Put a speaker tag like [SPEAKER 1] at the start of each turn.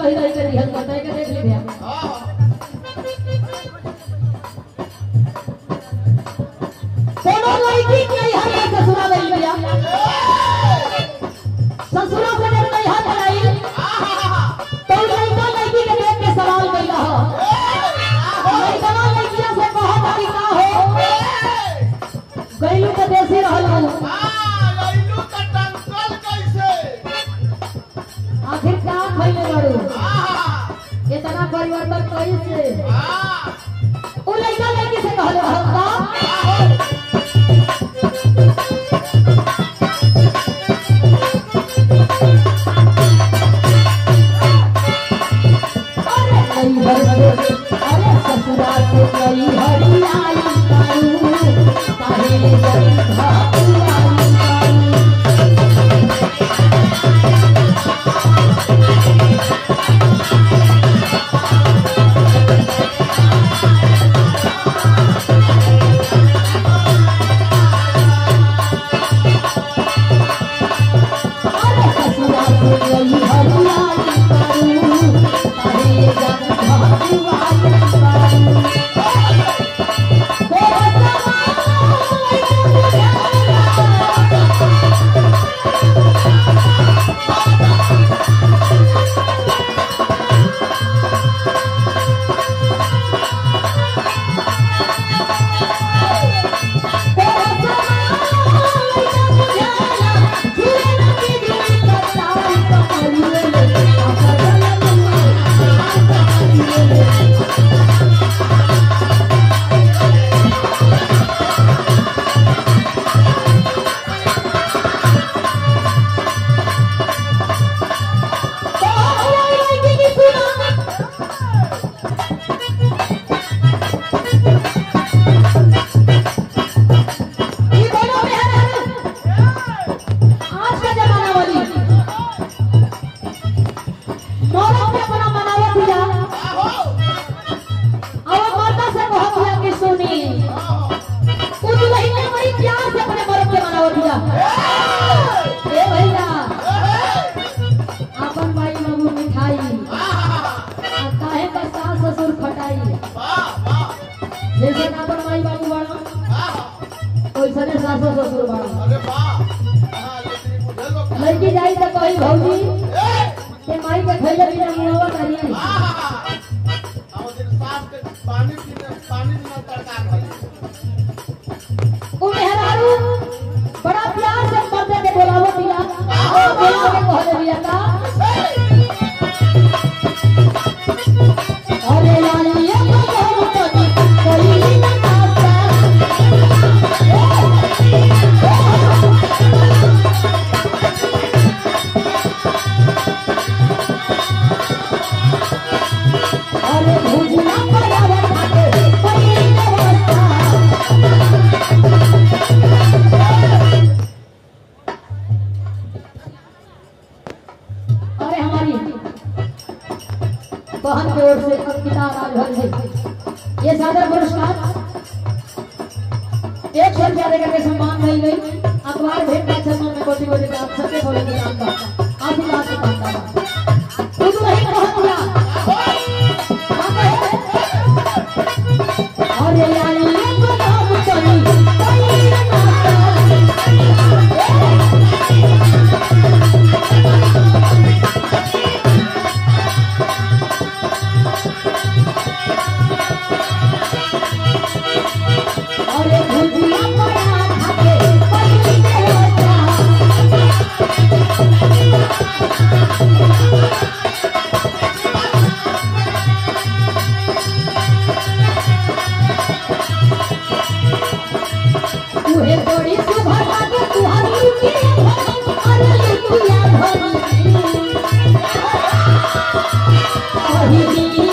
[SPEAKER 1] रही रही के रिहल करता है के देख ले भैया कोनो लड़की नहीं है के ससुरा गई भैया ससुरा से नहीं हाथ लगाई तो लड़का लड़की के देख के सवाल कैला हो लड़का लड़किया से कहा भाई का हो गईलू के देसी रहलू
[SPEAKER 2] लइलू का टंकल कैसे
[SPEAKER 1] आखिर का खइले बड़ू इतना परिवर्तन कैसे ओ लड़का लड़की से कहले हो का अरे ससुरा से कई हरियाली कारू काहे जरी भाई लड़की जाई तो कही भौजी के माई के खइले बिना मुंहवा करिए
[SPEAKER 2] पानी बिना तड़का खाई
[SPEAKER 1] ओ मेहरारू बड़ा प्यार से मर्दे के बोलावो पिया और बोला के कहले बिया का अरे लाली ये कोई ना बहन की ओर से अंकिता राजभर है ये सादर पुरस्कार 100 रुपया देकर के सम्मान मिल गई अखबार भेंट का सम्मान में कोटि कोटि आप सबके बोले के नाम का आशीर्वाद से पाता है तू नहीं बहुत हुआ और ये लाली को नाम चली Oh,